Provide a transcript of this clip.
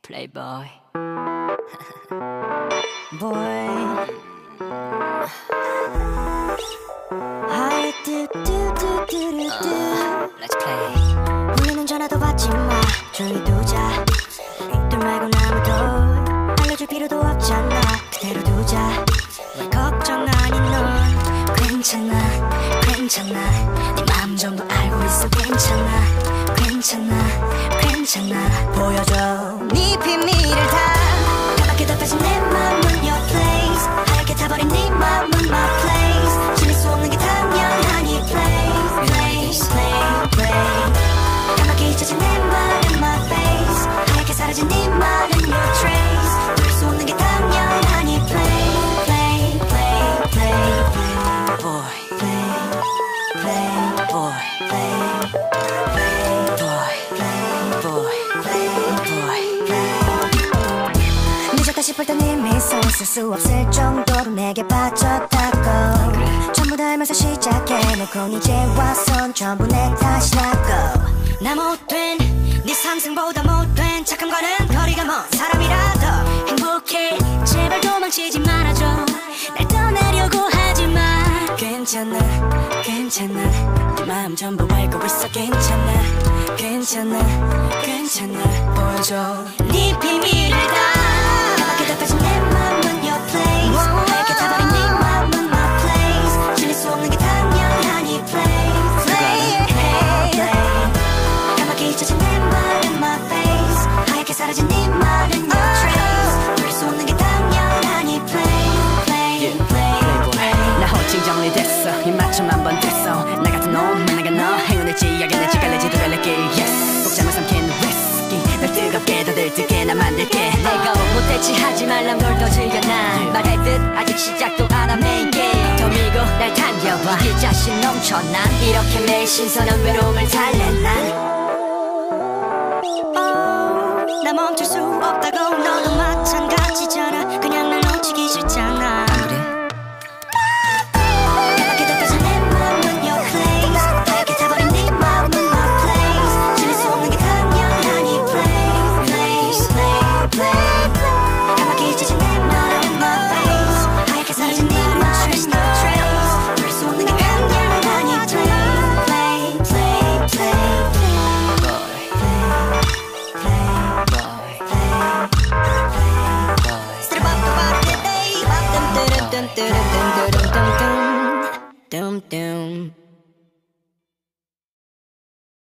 playboy. Boy, I do do do do do do. Let's play. 우리는 전화도 받지 마. 조용히 두자. 들 말고 아무도 알려줄 필요도 없잖아. 그대로 두자. 왜 걱정 아닌 넌 괜찮아, 괜찮아. 네 마음 전부 알고 있어. 괜찮아, 괜찮아, 괜찮아. 보여줘 네 비밀을 다. 까맣게 덮여진 내 맘은 your place. 하얗게 타버린 네 맘은 my place. 질릴 수 없는 게 당연하니 play, play, play, play. 까맣게 잊혀진 내 말은 my face. 하얗게 사라진 네 말은 your trace. 돌릴 수 없는 게 당연하니 play, play, play, play, play. Boy, play, play, boy, play, play, boy, play, boy, play, boy, play. 늦었다 싶을 땐 이미 손 쓸 수 없을 정도로 내게 빠졌다고. 전부 다 알면서 시작해놓고 이제 와선 전부 내 탓이라고. 나 못된 네 상승보다 못된 착함과는 거리가 먼 사람이라도 행복해. 제발 도망치지 말아줘. 날 떠나려고 하지마. 괜찮아, 괜찮아. 네 마음 전부 알고 있어. 괜찮아, 괜찮아, 괜찮아. 보여줘 네 비밀을 다. 까맣게 덮여진 내 맘은 your place. 하얗게 타버린 네 맘은 my place. 질릴 수 없는 게 당연하니 play, play, play, play. 까맣게 잊혀진 내 말은 my face. 하얗게 사라진 네 말은 your trace. 돌릴 수 없는 게 당연하니 play, play, play, play. 나 호칭 정리됐어. 입맞춤 한 번 됐어. 나 같은 놈 만나가 너 행운을지 야견을지 갈래지도 갈래길 yes. 복장을 삼킨 위스키 널 뜨겁게 더 들뜨게 나 만들게. 내가 못했지 하지 말란 걸 더 즐겨. 난 말할 듯 아직 시작도 안 한 메인 게임. 더 밀고 날 당겨봐. 이 자신 넘쳐. 난 이렇게 매일 신선한 외로움을 달래. 난 나 멈출 수 없다고. 너도 마찬가지잖아. 그냥 날 놓치기 싫잖아. 까맣게 덮여진 내 맘은 your place. 하얗게 타버린 네 맘은 my place. 질릴 수 없는 게 당연하니 play, play, play, play. 까맣게 잊혀진 내 말은 my face. 하얗게 사라진 네 말은 no trace. 돌릴 수 없는 게 당연하니 play, play, play, play, play. Dum dum.